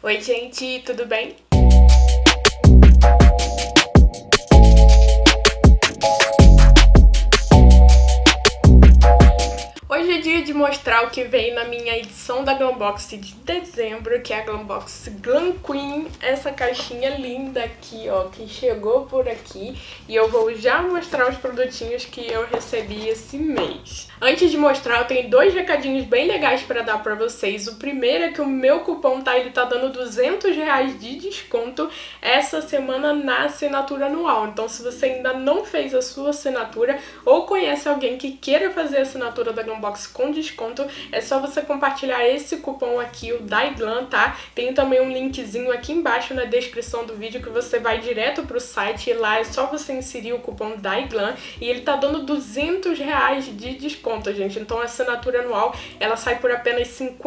Oi gente, tudo bem? Hoje é dia de mostrar o que veio na minha edição da Glambox de dezembro, que é a Glambox Glam Queen, essa caixinha linda aqui, ó, que chegou por aqui, e eu vou já mostrar os produtinhos que eu recebi esse mês. Antes de mostrar, eu tenho dois recadinhos bem legais para dar para vocês. O primeiro é que o meu cupom ele tá dando R$200 de desconto essa semana na assinatura anual. Então, se você ainda não fez a sua assinatura ou conhece alguém que queira fazer a assinatura da Glambox com desconto, é só você compartilhar esse cupom aqui, o DAIGLAM, tá? Tem também um linkzinho aqui embaixo na descrição do vídeo que você vai direto pro site e lá é só você inserir o cupom DAIGLAM e ele tá dando R$200 de desconto, gente. Então a assinatura anual, ela sai por apenas R$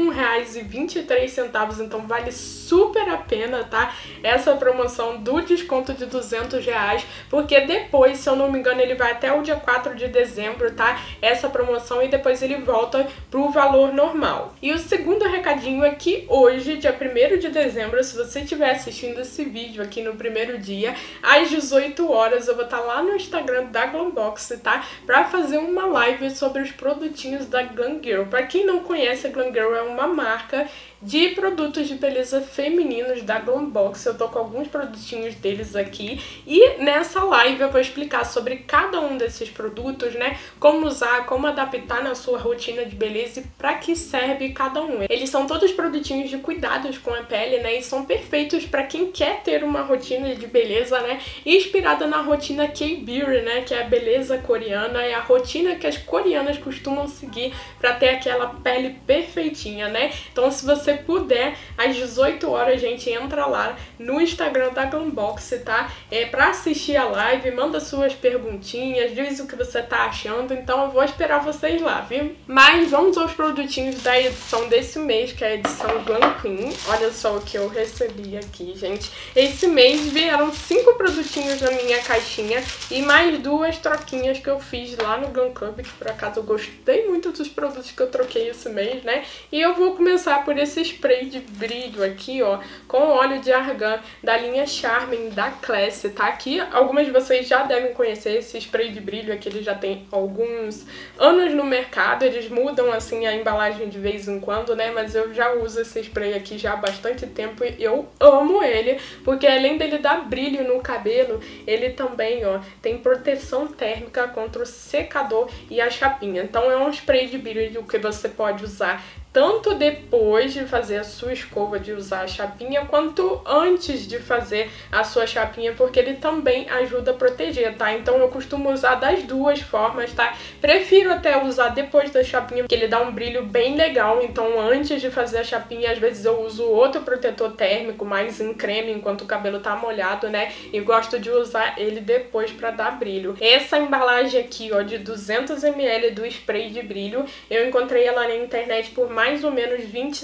51,23, então vale super a pena, tá? Essa promoção do desconto de R$200, porque depois, se eu não me engano, ele vai até o dia 4 de dezembro, tá? Essa promoção e depois ele volta pro valor normal. E o segundo recadinho é que hoje, dia 1º de dezembro, se você estiver assistindo esse vídeo aqui no primeiro dia, às 18 horas, eu vou estar lá no Instagram da Glambox, tá? Pra fazer uma live sobre os produtinhos da Glam Girl. Pra quem não conhece, a Glam Girl é uma marca de produtos de beleza femininos da Glambox. Eu tô com alguns produtinhos deles aqui e nessa live eu vou explicar sobre cada um desses produtos, né? Como usar, como adaptar na sua rotina de beleza e pra que serve cada um. Eles são todos produtinhos de cuidados com a pele, né? E são perfeitos pra quem quer ter uma rotina de beleza, né? Inspirada na rotina K-Beauty, né? Que é a beleza coreana, é a rotina que as coreanas costumam seguir pra ter aquela pele perfeitinha, né? Então, se você puder, às 18 horas, gente, entra lá no Instagram da Glambox, tá? Pra assistir a live, manda suas perguntinhas, diz o que você tá achando, então eu vou esperar vocês lá, viu? Mas vamos aos produtinhos da edição desse mês, que é a edição Glam Queen. Olha só o que eu recebi aqui, gente. Esse mês vieram 5 produtinhos na minha caixinha e mais 2 troquinhas que eu fiz lá no Glam Club, que por acaso eu gostei muito dos produtos que eu troquei esse mês, né? E eu vou começar por esse spray de brilho aqui, ó, com óleo de argan da linha Charming da Classy, tá? Aqui, algumas de vocês já devem conhecer esse spray de brilho aqui, ele já tem alguns anos no mercado, eles mudam, assim, a embalagem de vez em quando, né? Mas eu já uso esse spray aqui já há bastante tempo e eu amo ele, porque além dele dar brilho no cabelo, ele também, ó, tem proteção térmica contra o secador e a chapinha. Então é um spray de brilho que você pode usar tanto depois de fazer a sua escova, de usar a chapinha, quanto antes de fazer a sua chapinha, porque ele também ajuda a proteger, tá? Então eu costumo usar das duas formas, tá? Prefiro até usar depois da chapinha, porque ele dá um brilho bem legal, então antes de fazer a chapinha, às vezes eu uso outro protetor térmico, mais em creme, enquanto o cabelo tá molhado, né? E gosto de usar ele depois pra dar brilho. Essa embalagem aqui, ó, de 200 ml do spray de brilho, eu encontrei ela na internet por mais ou menos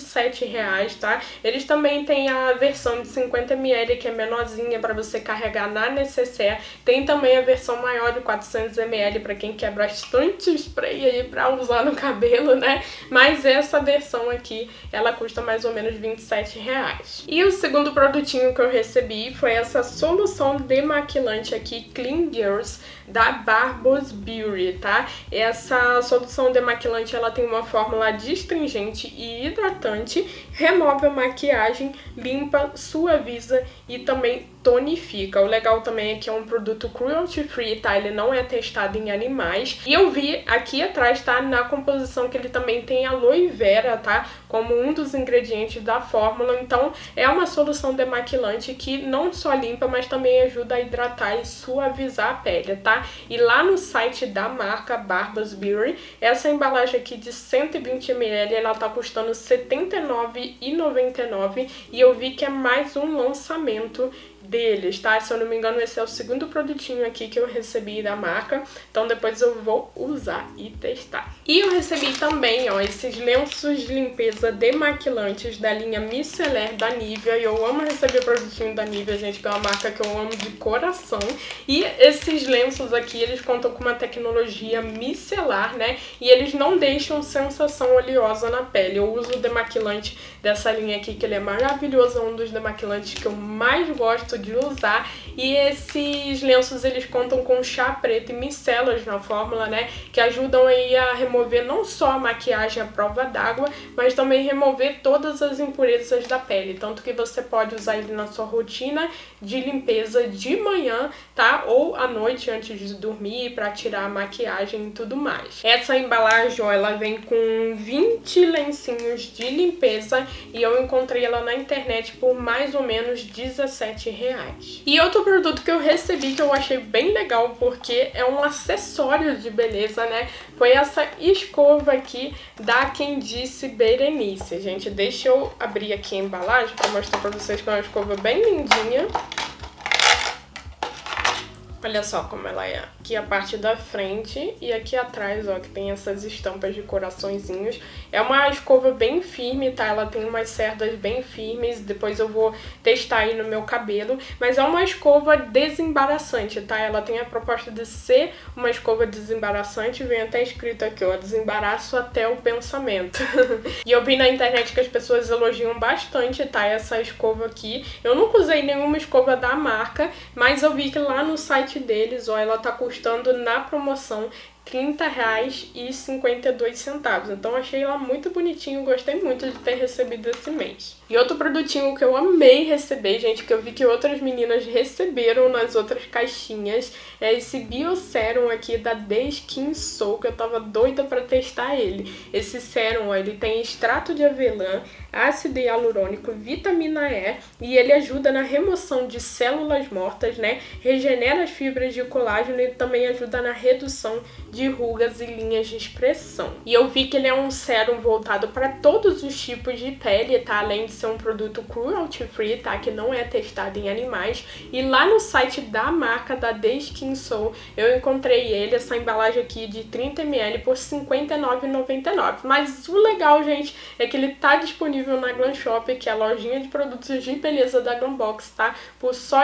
R$27, tá? Eles também têm a versão de 50 ml, que é menorzinha para você carregar na necessaire. Tem também a versão maior de 400 ml para quem quer bastante spray aí para usar no cabelo, né? Mas essa versão aqui, ela custa mais ou menos R$27. E o segundo produtinho que eu recebi foi essa solução demaquilante aqui, Clean Girls, da Barbos Beauty, tá? Essa solução demaquilante, ela tem uma fórmula astringente e hidratante, remove a maquiagem, limpa, suaviza e também tonifica. O legal também é que é um produto cruelty free, tá? Ele não é testado em animais. E eu vi aqui atrás, tá? Na composição que ele também tem aloe vera, tá? Como um dos ingredientes da fórmula. Então, é uma solução demaquilante que não só limpa, mas também ajuda a hidratar e suavizar a pele, tá? E lá no site da marca Barbos Beauty, essa embalagem aqui de 120 ml, ela tá custando R$ 79,99 e eu vi que é mais um lançamento deles, tá? Se eu não me engano, esse é o segundo produtinho aqui que eu recebi da marca, então depois eu vou usar e testar. E eu recebi também, ó, esses lenços de limpeza demaquilantes da linha Micellar da Nivea, e eu amo receber produtinho da Nivea, gente, que é uma marca que eu amo de coração. E esses lenços aqui, eles contam com uma tecnologia micelar, né? E eles não deixam sensação oleosa na pele. Eu uso o demaquilante dessa linha aqui, que ele é maravilhoso, é um dos demaquilantes que eu mais gosto de usar. E esses lenços, eles contam com chá preto e micelas na fórmula, né, que ajudam aí a remover não só a maquiagem à prova d'água, mas também remover todas as impurezas da pele, tanto que você pode usar ele na sua rotina de limpeza de manhã, tá, ou à noite antes de dormir, para tirar a maquiagem e tudo mais. Essa embalagem, ó, ela vem com 20 lencinhos de limpeza e eu encontrei ela na internet por mais ou menos R$17. E outro produto que eu recebi que eu achei bem legal, porque é um acessório de beleza, né, foi essa escova aqui da Quem Disse Berenice. Gente, deixa eu abrir aqui a embalagem para mostrar para vocês que é uma escova bem lindinha. Olha só como ela é. Aqui a parte da frente e aqui atrás, ó, que tem essas estampas de coraçõezinhos. É uma escova bem firme, tá? Ela tem umas cerdas bem firmes, depois eu vou testar aí no meu cabelo. Mas é uma escova desembaraçante, tá? Ela tem a proposta de ser uma escova desembaraçante, vem até escrito aqui, ó, desembaraço até o pensamento. E eu vi na internet que as pessoas elogiam bastante, tá? Essa escova aqui. Eu nunca usei nenhuma escova da marca, mas eu vi que lá no site deles, ó, ela tá custando na promoção R$30,52. Então achei ela muito bonitinho, gostei muito de ter recebido esse mês. E outro produtinho que eu amei receber, gente, que eu vi que outras meninas receberam nas outras caixinhas, é esse Bioserum aqui da The Skin Soul, que eu tava doida pra testar ele. Esse sérum, ó, ele tem extrato de avelã, ácido hialurônico, vitamina E, e ele ajuda na remoção de células mortas, né? Regenera as fibras de colágeno e também ajuda na redução de rugas e linhas de expressão. E eu vi que ele é um sérum voltado para todos os tipos de pele, tá? Além de ser um produto cruelty free, tá? Que não é testado em animais. E lá no site da marca da The Skin Soul, eu encontrei ele, essa embalagem aqui de 30 ml por R$59,99. Mas o legal, gente, é que ele tá disponível na Glam Shop, que é a lojinha de produtos de beleza da Glambox, tá? Por só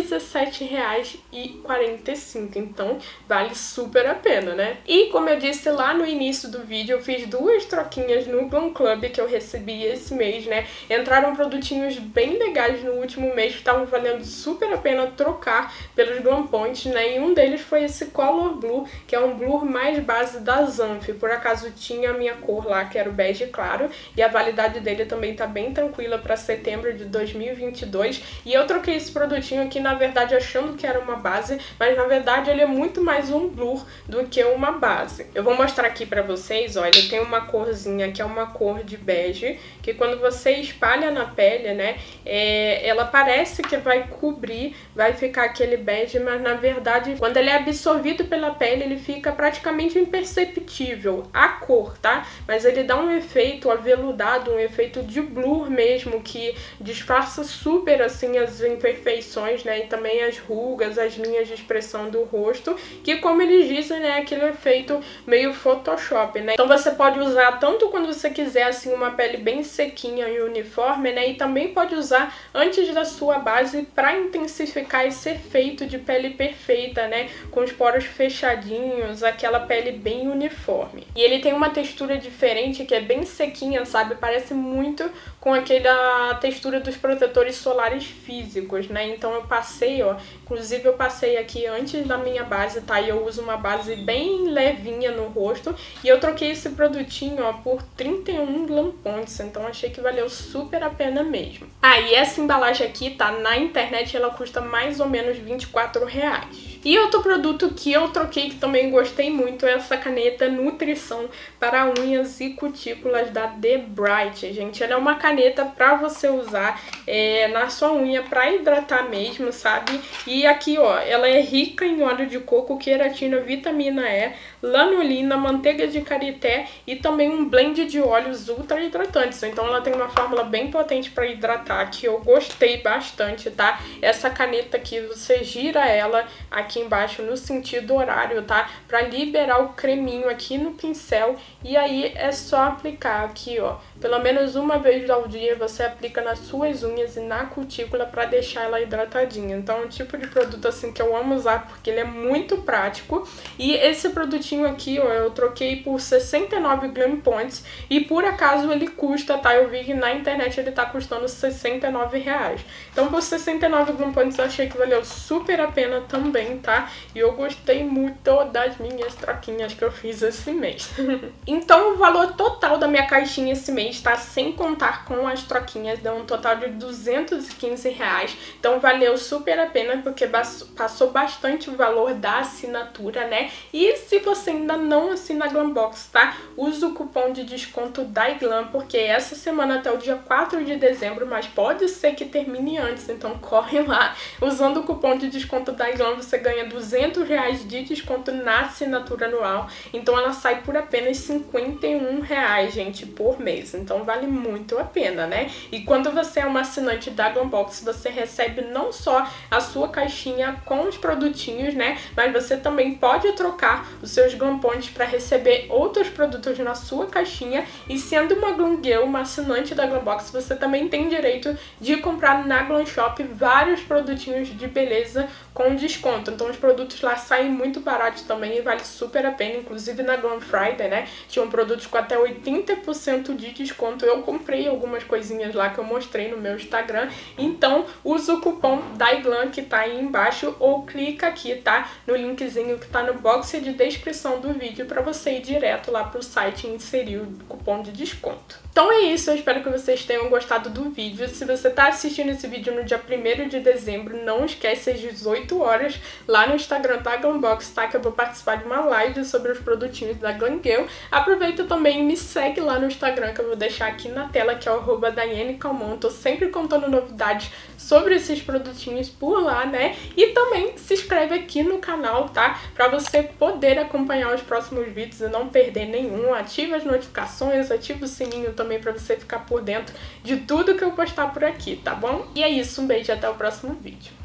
R$17,45. Então, vale super a pena, né? E como eu disse lá no início do vídeo, eu fiz 2 troquinhas no Glam Club que eu recebi esse mês, né? Entraram produtinhos bem legais no último mês que estavam valendo super a pena trocar pelos Glam Points, né? E um deles foi esse Color Blue, que é um blur mais base da Zanf. Por acaso tinha a minha cor lá, que era o bege claro, e a validade dele também tá bem tranquila para setembro de 2022. E eu troquei esse produtinho aqui, na verdade, achando que era uma base, mas na verdade ele é muito mais um blur do que uma base. Eu vou mostrar aqui pra vocês, ó, ele tem uma corzinha que é uma cor de bege, que quando você espalha na pele, né, ela parece que vai cobrir, vai ficar aquele bege, mas na verdade, quando ele é absorvido pela pele, ele fica praticamente imperceptível, a cor, tá? Mas ele dá um efeito aveludado, um efeito de blur mesmo, que disfarça super, assim, as imperfeições, né, e também as rugas, as linhas de expressão do rosto, que como eles dizem, né, aquele efeito meio Photoshop, né? Então você pode usar tanto quando você quiser, assim, uma pele bem sequinha e uniforme, né? E também pode usar antes da sua base para intensificar esse efeito de pele perfeita, né? Com os poros fechadinhos, aquela pele bem uniforme. E ele tem uma textura diferente, que é bem sequinha, sabe? Parece muito com aquela textura dos protetores solares físicos, né? Então eu passei, ó, inclusive eu passei aqui antes da minha base, tá? E eu uso uma base bem levinha no rosto, e eu troquei esse produtinho, ó, por 31 Glam Points, então achei que valeu super a pena mesmo. Ah, e essa embalagem aqui, tá? Na internet ela custa mais ou menos R$24. E outro produto que eu troquei, que também gostei muito, é essa caneta Nutrição para unhas e cutículas da The Bright. Gente, ela é uma caneta para você usar na sua unha para hidratar mesmo, sabe? E aqui, ó, ela é rica em óleo de coco, queratina, vitamina E, lanolina, manteiga de karité e também um blend de óleos ultra hidratantes. Então ela tem uma fórmula bem potente para hidratar, que eu gostei bastante, tá? Essa caneta aqui, você gira ela aqui embaixo no sentido horário, tá? Pra liberar o creminho aqui no pincel, e aí é só aplicar aqui, ó, pelo menos uma vez ao ao dia, você aplica nas suas unhas e na cutícula pra deixar ela hidratadinha. Então é um tipo de produto assim que eu amo usar porque ele é muito prático. E esse produtinho aqui, ó, eu troquei por 69 Glam Points e por acaso ele custa, tá? Eu vi que na internet ele tá custando R$69. Então por 69 Glam Points eu achei que valeu super a pena também, tá? E eu gostei muito das minhas troquinhas que eu fiz esse mês. Então o valor total da minha caixinha esse mês, tá? Sem contar com as troquinhas, deu um total de R$215. Então valeu super a pena porque passou bastante o valor da assinatura, né? E se você ainda não assina a Glambox, tá? Usa o cupom de desconto DAIGLAM, porque essa semana até o dia 4 de dezembro, mas pode ser que termine antes, então corre lá. Usando o cupom de desconto DAIGLAM, você ganha R$200 de desconto na assinatura anual. Então ela sai por apenas R$51, gente, por mês. Então vale muito a pena, né? E quando você é uma assinante da Glambox, você recebe não só a sua caixinha com os produtinhos, né? Mas você também pode trocar os seus Glam Points para receber outros produtos na sua caixinha. E sendo uma Glam Girl, uma assinante da Glambox, você também tem direito de comprar na Glam Shop vários produtinhos de beleza com desconto. Então os produtos lá saem muito baratos também e vale super a pena. Inclusive na Glam Friday, né? Tinham produtos com até 80% de desconto. Eu comprei algumas coisinhas lá que eu mostrei no meu Instagram. Então usa o cupom DAIGLAM que tá aí embaixo ou clica aqui, tá? No linkzinho que tá no box de descrição do vídeo para você ir direto lá pro site e inserir o cupom de desconto. Então é isso, eu espero que vocês tenham gostado do vídeo. Se você tá assistindo esse vídeo no dia 1º de dezembro, não esquece às 18 horas lá no Instagram da Glambox, tá? Que eu vou participar de uma live sobre os produtinhos da Glam Girl. Aproveita também e me segue lá no Instagram, que eu vou deixar aqui na tela, que é o @DaianeCalmon. Tô sempre contando novidades sobre esses produtinhos por lá, né? E também se inscreve aqui no canal, tá? Pra você poder acompanhar os próximos vídeos e não perder nenhum. Ativa as notificações, ativa o sininho também pra você ficar por dentro de tudo que eu postar por aqui, tá bom? E é isso, um beijo e até o próximo vídeo.